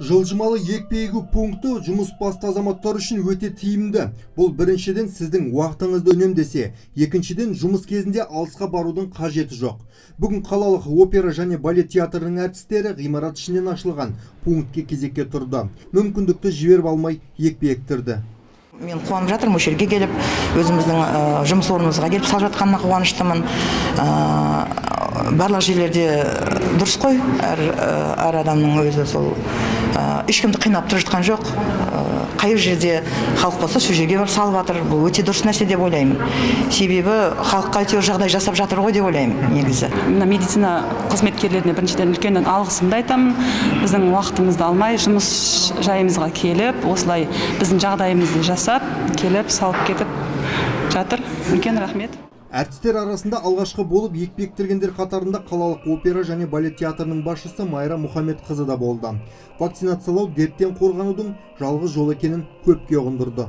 Жылжымалы екпе егу пункті жұмыс басты азаматтар үшін өте тиімді. Бұл біріншіден сіздің уақытыңызды үнемдесе, екіншіден жұмыс кезінде алысқа барудың қажеті жоқ. Бүгін қалалық опера және балет театрының әртістері ғимарат ішінен ашылған пунктке кезекке тұрды. Мүмкіндікті жіберіп алмай екпе ектірді. Мен қуанып жатырмын, осы жерге келіп, өзіміздің жұмыс орнымызға келіп салып жатқаныма қуаныштымын. Барлық жерлерде дұрыс қой, әр адамның өзі сол ешкімді қинап тұрып жатқан жоқ. Қай жерде халық болса, сол жерге барып салып жатыр. Бұл өте дұрыс нәрсе деп ойлаймын. Себебі халыққа әйтеуір жағдай жасап жатыр ғой деп ойлаймын, негізі. Медицина қызметкерлеріне біріншіден үлкен алғысымды айтамын. Біздің уақытымызды алмай, жұмыс жайымызға келіп, осылай біздің жағдайымызды жасап, келіп, салып кетіп жатыр. Үлкен рахмет. Әртістер арасында алғашқы болып екпе ектіргендер қатарында қалалық опера және балет театрының басшысы Майра Мұхамедқызы да болды. Вакцинациялау дерттен қорғанудың жалғыз жол екенін көпке ұғындырды.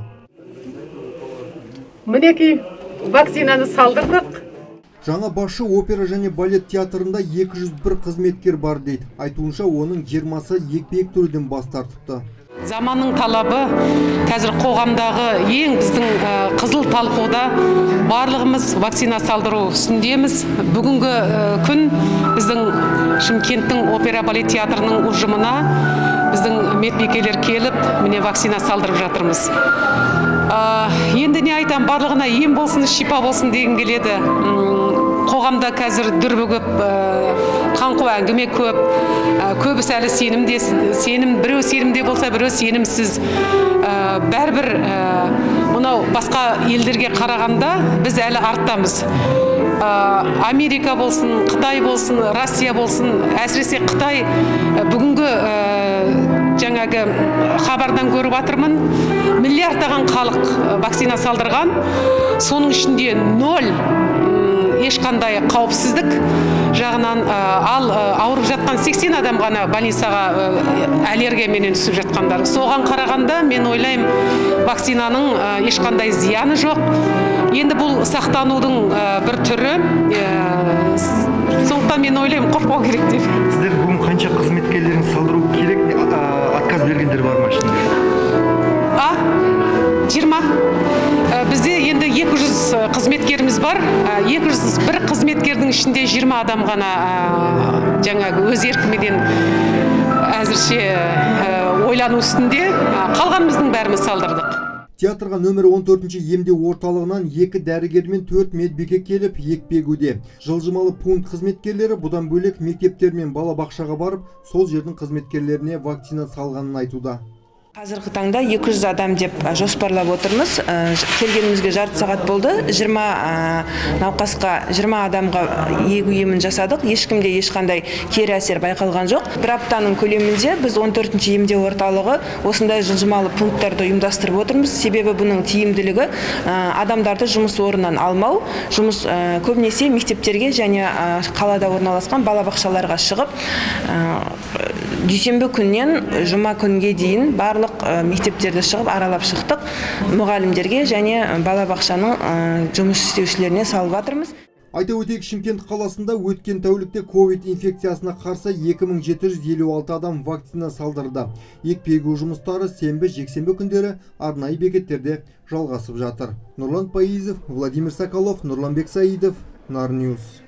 Мінекей вакцинаны салдырдық. Жаңа басшы опера және балет театрында 201 қызметкер бар дейді. Айтуынша оның 20-сы екпе ектіруден бас тартыпты. Заманның талабы, қазір қоғамдағы ең біздің қызыл талқуда барлығымыз вакцина салдыру үстіндеміз. Бүгінгі күн біздің Шымкенттің опера балет театрының ұжымына біздің медбикелер келіп, міне вакцина салдырып жатырмыз. Енді не айтам, барлығына ем болсын, шипа болсын деген келеді. Қоғамда қазір дүрбі көп, қаңқу әңгіме көп, көбісі әлі біреу сенімде болса, біреу сенімсіз. Бәрбір мынау басқа елдерге қарағанда біз әлі арттамыз. Америка болсын, Қытай болсын, Россия болсын, әсіресе Қытай бүгінгі жаңағы хабардан көріп жатырмын, миллиардтаған халық вакцина салдырған, соның ішінде 0 ешқандай қауіпсіздік жағынан, ал ауырып жатқан 80 адам ғана больницаға аллергиямен түсіп жатқандар. Соған қарағанда мен ойлаймын, вакцинаның ешқандай зияны жоқ. Енді бұл сақтанудың бір түрі. Сондықтан мен ойлаймын, қорықпау керек деп. Сіздер бүгін қанша қызметкерлерін салдыру керек, отказ бергендер бар ма ішінде? 20. Бізде енді 200 қызметкеріміз бар. 201 қызметкердің ішінде 20 адам ғана жаңағы өз еркіменен әзірше ойлану үстінде. Қалғанымыздың бәріміз салдырдық. Театрға нөмір 14-ші емдеу орталығынан 2 дәрігер мен 4 медбике келіп екпе егуде. Жылжымалы пункт қызметкерлері бұдан бөлек мектептер мен балабақшаға барып, сол жердің қызметкерлеріне вакцина салғанын айтуда. Қазіргі таңда 200 адам деп жоспарлап отырмыз. Келгенімізге жарты сағат болды. 20 науқасқа, 20 адамға егу емін жасадық. Ешкімде ешқандай кері әсер байқалған жоқ. Бір аптаның көлемінде біз 14-ші емдеу орталығы осындай жылжымалы пункттарды ұйымдастырып отырмыз. Себебі бұның тиімділігі адамдарды жұмыс орнынан алмау, жұмыс көбінесе мектептерге және қалада орналасқан балабақшаларға шығып, дүйсенбі күннен жұма күнге дейін барлық мектептерді шығып аралап шықтық. Мұғалімдерге және балабақшаның жұмыс істеушілеріне салып жатырмыз. Айта өтейік, Шымкент қаласында өткен тәулікте ковид инфекциясына қарсы 2756 адам вакцина салдырды. Екпе егу жұмыстары сенбі, жексенбі күндері арнайы бекеттерде жалғасып жатыр. Нұрлан Пайызов, Владимир Соколов, Нұрланбек Саидов, Нарньюз.